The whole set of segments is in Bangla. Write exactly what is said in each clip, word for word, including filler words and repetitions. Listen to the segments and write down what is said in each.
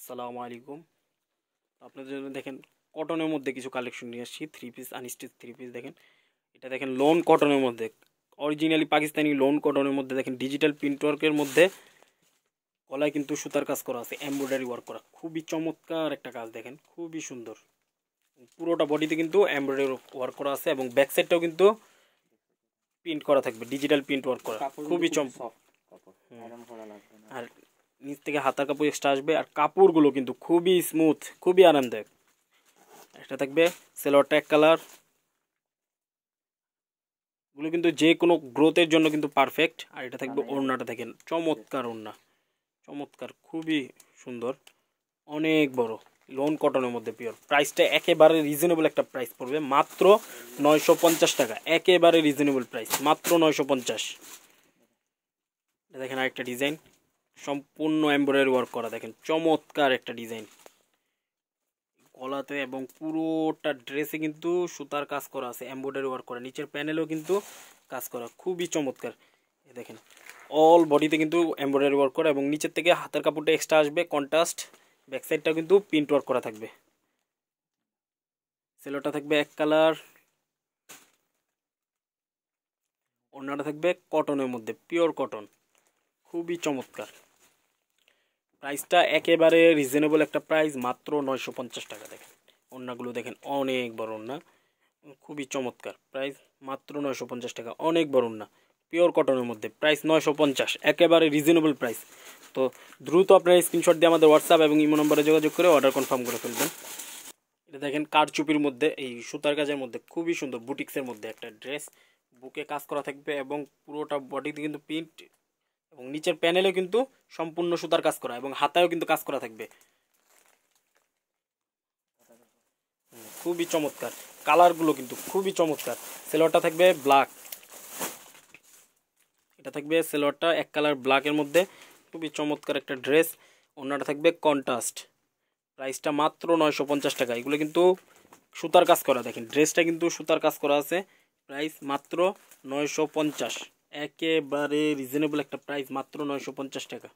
আসসালামু আলাইকুম। আপনাদের জন্য দেখেন কটনের মধ্যে কিছু কালেকশন নিয়ে আসছি। Three piece unstitch three piece দেখেন, এটা দেখেন লোন কটনের মধ্যে, অরিজিনালি পাকিস্তানি লোন কটনের মধ্যে দেখেন ডিজিটাল প্রিন্ট ওয়ার্কের মধ্যে গলায় কিন্তু সুতার কাজ করা আছে, এমব্রয়ডারি ওয়ার্ক করা, খুবই চমৎকার একটা কাজ দেখেন, খুবই সুন্দর। পুরোটা বডিতে কিন্তু এমব্রয়ডারি ওয়ার্ক করা আছে এবং ব্যাক সাইডটাও কিন্তু প্রিন্ট করা থাকবে, ডিজিটাল প্রিন্ট ওয়ার্ক করা, খুবই চমৎকার। আর নিচ থেকে হাতার কাপড় এক্সট্রা আসবে, আর কাপড়গুলো কিন্তু খুবই স্মুথ, খুবই আরামদায়ক। এটা থাকবে সেলোয়ারটা এক কালার, গুলো কিন্তু যে কোনো গ্রোথের জন্য কিন্তু পারফেক্ট। আর এটা থাকবে ওড়নাটা, দেখেন চমৎকার ওড়না, চমৎকার, খুবই সুন্দর, অনেক বড়, লোন কটনের মধ্যে পিওর। প্রাইসটা একেবারে রিজনেবল একটা প্রাইস পড়বে, মাত্র নয়শো পঞ্চাশ টাকা, একেবারে রিজনেবল প্রাইস, মাত্র নয়শো পঞ্চাশ। দেখেন আরেকটা ডিজাইন, সম্পূর্ণ এমব্রয়ডারি ওয়ার্ক করা, দেখেন চমৎকার একটা ডিজাইন গলাতে, এবং পুরোটা ড্রেসে কিন্তু সুতার কাজ করা আছে, এমব্রয়ডারি ওয়ার্ক করা, নিচের প্যানেলেও কিন্তু কাজ করা, খুবই চমৎকার। দেখেন অল বডিতে কিন্তু এমব্রয়ডারি ওয়ার্ক করা, এবং নিচের থেকে হাতের কাপড়টা এক্সট্রা আসবে কন্ট্রাস্ট, ব্যাক সাইডটা কিন্তু প্রিন্ট ওয়ার্ক করা থাকবে। সেলোটা থাকবে এক কালার, ওড়নাটা থাকবে কটনের মধ্যে, পিওর কটন, খুবই চমৎকার। প্রাইসটা একেবারে রিজনেবল একটা প্রাইস, মাত্র নয়শো পঞ্চাশ টাকা। দেখেন ওড়নাগুলো দেখেন, অনেক বড় ওড়না, খুবই চমৎকার। প্রাইস মাত্র নয়শো পঞ্চাশ টাকা, অনেক বড় ওড়না, পিওর কটনের মধ্যে, প্রাইস নয়শো পঞ্চাশ, একেবারে রিজনেবল প্রাইস। তো দ্রুত আপনার স্ক্রিনশট দিয়ে আমাদের হোয়াটসঅ্যাপ এবং ইমো নম্বরে যোগাযোগ করে অর্ডার কনফার্ম করে ফেলবেন। এটা দেখেন কারচুপির মধ্যে, এই সুতার কাজের মধ্যে খুবই সুন্দর, বুটিক্সের মধ্যে একটা ড্রেস, বুকে কাজ করা থাকবে এবং পুরোটা বডিতে কিন্তু প্রিন্ট, এবং নিচের প্যানেলেও কিন্তু সম্পূর্ণ সুতার কাজ করা, এবং হাতায়ও কিন্তু কাজ করা থাকবে, খুবই চমৎকার। কালারগুলো কিন্তু খুবই চমৎকার। সেলোয়ারটা থাকবে ব্ল্যাক, এটা থাকবে সেলোয়ারটা এক কালার ব্ল্যাকের মধ্যে, খুবই চমৎকার একটা ড্রেস। ওড়নাটা থাকবে কন্ট্রাস্ট, প্রাইসটা মাত্র নয়শো পঞ্চাশ টাকা। এগুলো কিন্তু সুতার কাজ করা, দেখেন ড্রেসটা কিন্তু সুতার কাজ করা আছে, প্রাইস মাত্র নয়শো পঞ্চাশ, একেবারে রিজনেবল একটা প্রাইস, মাত্র নয়শো পঞ্চাশ টাকা।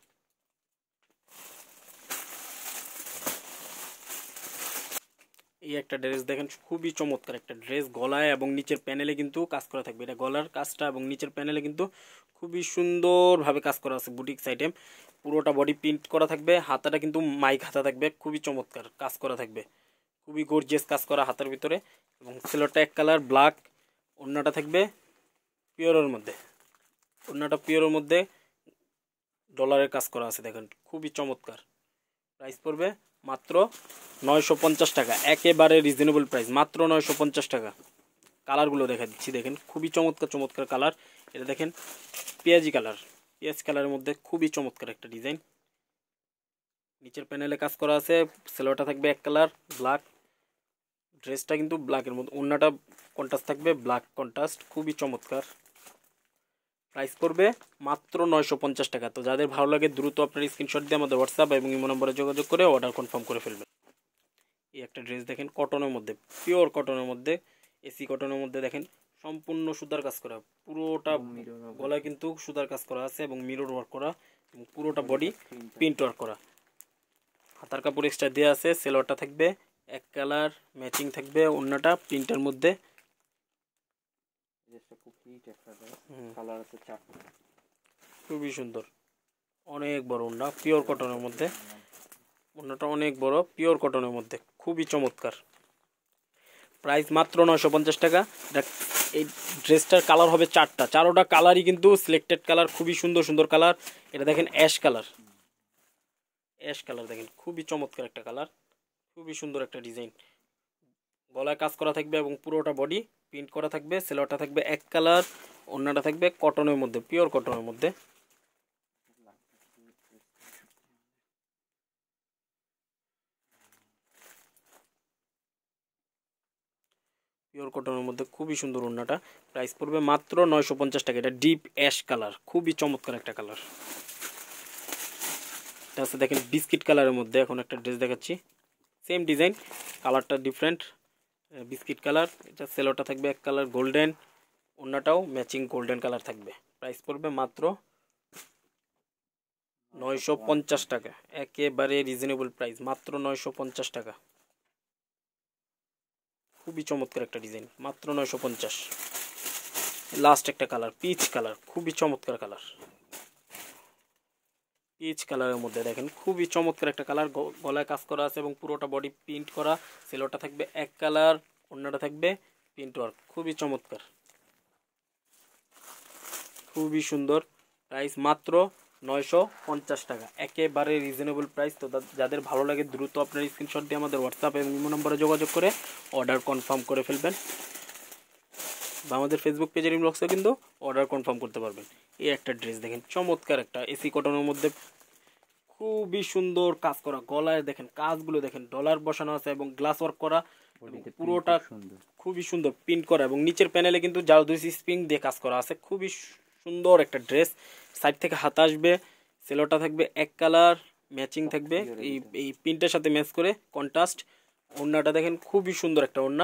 এই একটা ড্রেস দেখেন, খুবই চমৎকার একটা ড্রেস, গলায় এবং নিচের প্যানেলে কিন্তু কাজ করা থাকবে, এটা গলার কাজটা এবং নিচের প্যানেলে কিন্তু খুবই সুন্দরভাবে কাজ করা আছে, বুটিক্স আইটেম, পুরোটা বডি প্রিন্ট করা থাকবে, হাতাটা কিন্তু মাইক হাতা থাকবে, খুবই চমৎকার কাজ করা থাকবে, খুবই গর্জিয়াস কাজ করা হাতার ভিতরে। এবং সেলোয়ারটা এক কালার ব্ল্যাক, ওড়নাটা থাকবে পিওরের মধ্যে, ওড়নাটা পিওরের মধ্যে ডলারের কাজ করা আছে, দেখেন খুবই চমৎকার। প্রাইস পড়বে মাত্র নয়শো পঞ্চাশ টাকা, একেবারে রিজনেবল প্রাইস, মাত্র নয়শো পঞ্চাশ টাকা। কালারগুলো দেখা দিচ্ছি, দেখেন খুবই চমৎকার চমৎকার কালার। এটা দেখেন পেঁয়াজি কালার, পেঁয়াজ কালারের মধ্যে খুবই চমৎকার একটা ডিজাইন, নিচের প্যানেলে কাজ করা আছে। সেলোয়ারটা থাকবে এক কালার ব্ল্যাক, ড্রেসটা কিন্তু ব্ল্যাকের মধ্যে, ওড়নাটা কন্ট্রাস্ট থাকবে ব্ল্যাক কন্ট্রাস্ট, খুবই চমৎকার। প্রাইস পড়বে মাত্র নয়শো পঞ্চাশ টাকা। তো যাদের ভালো লাগে দ্রুত আপনার স্ক্রিনশট দিয়ে আমাদের হোয়াটসঅ্যাপ এবং ইমো নম্বরে যোগাযোগ করে অর্ডার কনফার্ম করে ফেলবেন। এই একটা ড্রেস দেখেন কটনের মধ্যে, পিওর কটনের মধ্যে, এসি কটনের মধ্যে, দেখেন সম্পূর্ণ সুতার কাজ করা, পুরোটা গলায় কিন্তু সুতার কাজ করা আছে এবং মিরর ওয়ার্ক করা, এবং পুরোটা বডি প্রিন্ট ওয়ার্ক করা, হাতার কাপড় এক্সট্রা দেওয়া আছে। সেলোয়ারটা থাকবে এক কালার, ম্যাচিং থাকবে ওড়নাটা প্রিন্টের মধ্যে, খুবই সুন্দর, অনেক বড় ওড়না, পিওর কটনের মধ্যে, ওড়নাটা অনেক বড়, পিওর কটনের মধ্যে, খুবই চমৎকার। প্রাইস মাত্র নয়শো পঞ্চাশ টাকা। এটা এই ড্রেসটার কালার হবে চারটা, চারোটা কালারই কিন্তু সিলেক্টেড কালার, খুবই সুন্দর সুন্দর কালার। এটা দেখেন অ্যাশ কালার, অ্যাশ কালার দেখেন খুবই চমৎকার একটা কালার, খুবই সুন্দর একটা ডিজাইন, গলায় কাজ করা থাকবে এবং পুরোটা বডি প্রিন্ট করা থাকবে। সেলোয়ারটা থাকবে এক কালার, ওড়নাটা থাকবে কটনের মধ্যে, পিওর কটনের মধ্যে, পিওর কটনের মধ্যে, খুবই সুন্দর ওড়নাটা। প্রাইস পড়বে মাত্র নয়শো পঞ্চাশ টাকা। এটা ডিপ অ্যাশ কালার, খুবই চমৎকার একটা কালার। এটা আছে দেখেন বিস্কিট কালারের মধ্যে, এখন একটা ড্রেস দেখাচ্ছি, সেম ডিজাইন, কালারটা ডিফারেন্ট, বিস্কিট কালার। এটা সেলোটা থাকবে এক কালার গোল্ডেন, ওড়নাটাও ম্যাচিং গোল্ডেন কালার থাকবে। প্রাইস পড়বে মাত্র নয়শো পঞ্চাশ টাকা, একেবারে রিজনেবল প্রাইস, মাত্র নয়শো পঞ্চাশ টাকা। খুবই চমৎকার একটা ডিজাইন, মাত্র নয়শো পঞ্চাশ। লাস্ট একটা কালার, পিচ কালার, খুবই চমৎকার কালার। পিচ কালারের মধ্যে দেখেন খুবই চমৎকার একটা কালার, গলায় কাজ করা আছে এবং পুরোটা বডি প্রিন্ট করা। সেলোটা থাকবে এক কালার, অন্যটা থাকবে প্রিন্ট ওয়ার্ক, খুবই চমৎকার, খুবই সুন্দর। প্রাইস মাত্র নয়শো পঞ্চাশ টাকা, একেবারে রিজনেবল প্রাইস। তো যাদের ভালো লাগে দ্রুত আপনার স্ক্রিনশট দিয়ে আমাদের হোয়াটসঅ্যাপ এবং ইমো নম্বরে যোগাযোগ করে অর্ডার কনফার্ম করে ফেলবেন, বা আমাদের ফেসবুক পেজের ইনবক্সে কিন্তু অর্ডার কনফার্ম করতে পারবেন। এই একটা ড্রেস দেখেন, চমৎকার একটা এসি কটনের মধ্যে খুবই সুন্দর কাজ করা, গলায় দেখেন কাজগুলো দেখেন, ডলার বসানো আছে এবং গ্লাস ওয়ার্ক করা, পুরোটা খুবই সুন্দর প্রিন্ট করা, এবং নিচের প্যানেলে কিন্তু জারদৌসি স্প্রিং দিয়ে কাজ করা আছে। খুবই সুন্দর একটা ড্রেস। সাইড থেকে হাত আসবে, সেলোটা থাকবে এক কালার, ম্যাচিং থাকবে এই এই প্রিন্টের সাথে ম্যাচ করে কন্ট্রাস্ট। ওড়নাটা দেখেন খুবই সুন্দর একটা ওড়না,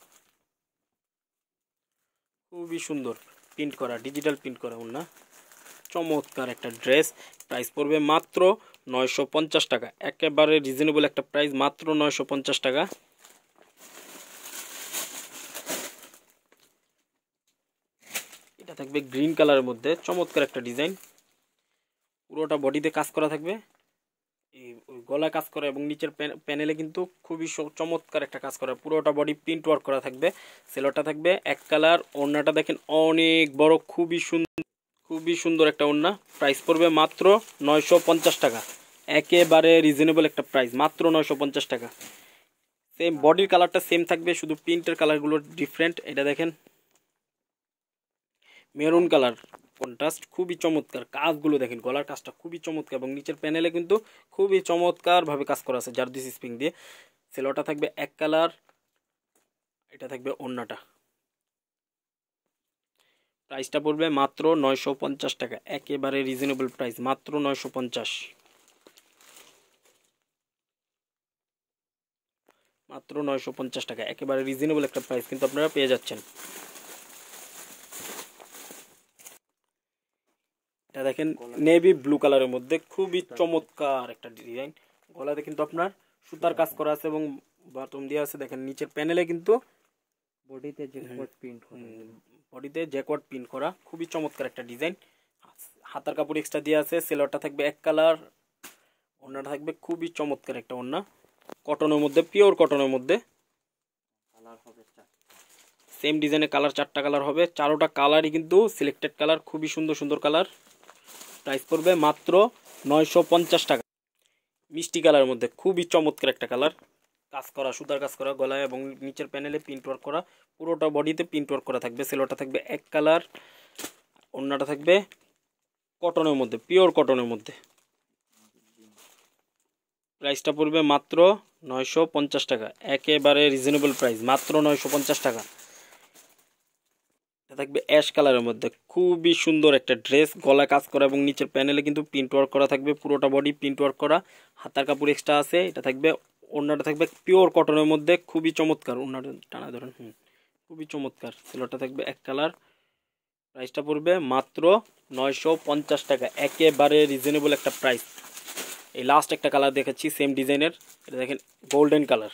খুবই সুন্দর প্রিন্ট করা, ডিজিটাল প্রিন্ট করা ওড়না, চমৎকার একটা ড্রেস। প্রাইস পড়বে মাত্র নয়শো পঞ্চাশ টাকা, একেবারে রিজনেবল একটা প্রাইস, মাত্র নয়শো পঞ্চাশ টাকা। এটা থাকবে গ্রিন কালারের মধ্যে, চমৎকার একটা ডিজাইন, পুরোটা বডিতে কাজ করা থাকবে, এই গলায় কাজ করা এবং নিচের প্যানেলে কিন্তু খুবই চমৎকার একটা কাজ করা, পুরোটা বডি প্রিন্ট ওয়ার্ক করা থাকবে। সেলোটা থাকবে এক কালার, ওড়নাটা দেখেন অনেক বড়, খুবই সুন্দর, খুবই সুন্দর একটা ওড়না। প্রাইস পড়বে মাত্র নয়শো পঞ্চাশ টাকা, একেবারে রিজনেবল একটা প্রাইস, মাত্র নয়শো পঞ্চাশ টাকা। সেম বডির কালারটা সেম থাকবে, শুধু প্রিন্টের কালারগুলো ডিফারেন্ট। এটা দেখেন মেরুন কালার কন্ট্রাস্ট, খুবই চমৎকার, কাজগুলো দেখেন, গলার কাজটা খুবই চমৎকার এবং নিচের প্যানেলে কিন্তু খুবই চমৎকারভাবে কাজ করা আছে জারদৌসি স্প্রিং দিয়ে। সেলোটা থাকবে এক কালার, এটা থাকবে ওড়নাটা। প্রাইসটা পড়বে মাত্র নয়শো পঞ্চাশ টাকা, একেবারে রিজনেবল প্রাইস, মাত্র নয়শো পঞ্চাশ, মাত্র নয়শো পঞ্চাশ টাকা, একেবারে রিজনেবল একটা প্রাইস কিন্তু আপনারা পেয়ে যাচ্ছেন। এটা দেখেন নেভি ব্লু কালারের মধ্যে খুবই চমৎকার একটা ডিজাইন, গলাতে কিন্তু আপনার সুতার কাজ করা আছে এবং বাটম দেওয়া আছে। দেখেন নিচের প্যানেলে কিন্তু বডিতে জ্যাকওয়ার্ড প্রিন্ট করা, বডিতে জ্যাকওয়ার্ড প্রিন্ট করা, খুবই চমৎকার একটা ডিজাইন। হাতার কাপড় এক্সট্রা দেওয়া আছে, সেলোয়ারটা থাকবে এক কালার, ওড়নাটা থাকবে খুবই চমৎকার একটা ওড়না, কটনের মধ্যে, পিওর কটনের মধ্যে। কালার হবে সেম ডিজাইনের কালার চারটা কালার হবে, চারোটা কালারই কিন্তু সিলেক্টেড কালার, খুবই সুন্দর সুন্দর কালার। প্রাইস পড়বে মাত্র নয়শো পঞ্চাশ টাকা, মিষ্টি কালারের মধ্যে খুবই চমৎকার একটা কালার, কাজ করা, সুতার কাজ করা, গলায় এবং নিচের প্যানেলে প্রিন্ট ওয়ার্ক করা, পুরোটা বডিতে প্রিন্ট ওয়ার্ক করা থাকবে। সেলোটা থাকবে এক কালার, ওড়নাটা থাকবে কটনের মধ্যে, পিওর কটনের মধ্যে। প্রাইসটা পড়বে মাত্র নয়শো পঞ্চাশ টাকা, একেবারে রিজনেবল প্রাইস, মাত্র নয়শো পঞ্চাশ টাকা। এটা থাকবে অ্যাশ কালারের মধ্যে, খুবই সুন্দর একটা ড্রেস, গলা কাজ করা এবং নিচের প্যানেলে কিন্তু প্রিন্ট ওয়ার্ক করা থাকবে, পুরোটা বডি প্রিন্ট ওয়ার্ক করা, হাতার কাপড় এক্সট্রা আছে। এটা থাকবে ওড়নাটা থাকবে পিওর কটনের মধ্যে, খুবই চমৎকার, ওড়নাটা টানা ধরেন, হুম খুবই চমৎকার। সেলোটা থাকবে এক কালার, প্রাইসটা পড়বে মাত্র নয়শো পঞ্চাশ টাকা, একেবারে রিজনেবল একটা প্রাইস। এই লাস্ট একটা কালার দেখাচ্ছি সেম ডিজাইনের, এটা দেখেন গোল্ডেন কালার,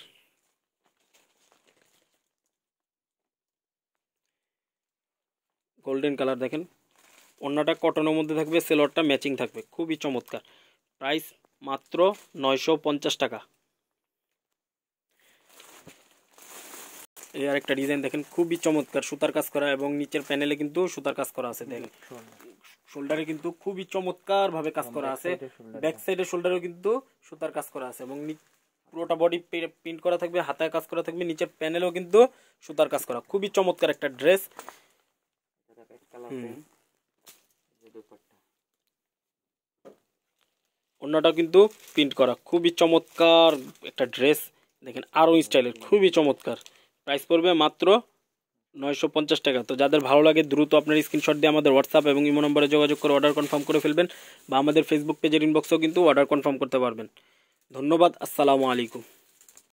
গোল্ডেন কালার দেখেন, ওড়নাটা কটনের মধ্যে থাকবে, সেলোয়ারটা ম্যাচিং থাকবে, খুবই চমৎকার। প্রাইস মাত্র নয়শো পঞ্চাশ টাকা। এই আর একটা ডিজাইন দেখেন, খুবই চমৎকার, সুতার কাজ করা এবং নিচের প্যানেলে কিন্তু সুতার কাজ করা আছে। দেখেন শোল্ডারে কিন্তু খুবই চমৎকার ভাবে কাজ করা আছে, ব্যাক সাইডে শোল্ডারেও কিন্তু সুতার কাজ করা আছে এবং পুরোটা বডি প্রিন্ট করা থাকবে, হাতায় কাজ করা থাকবে, নিচের প্যানেলেও কিন্তু সুতার কাজ করা, খুবই চমৎকার একটা ড্রেস। ওড়নাটাও কিন্তু প্রিন্ট করা, খুবই চমৎকার একটা ড্রেস, দেখেন আরও স্টাইলের, খুবই চমৎকার। প্রাইস পড়বে মাত্র নয়শো পঞ্চাশ টাকা। তো যাদের ভালো লাগে দ্রুত আপনার স্ক্রিনশট দিয়ে আমাদের হোয়াটসঅ্যাপ এবং ইমো নম্বরে যোগাযোগ করে অর্ডার কনফার্ম করে ফেলবেন, বা আমাদের ফেসবুক পেজের ইনবক্সেও কিন্তু অর্ডার কনফার্ম করতে পারবেন। ধন্যবাদ, আসসালামু আলাইকুম।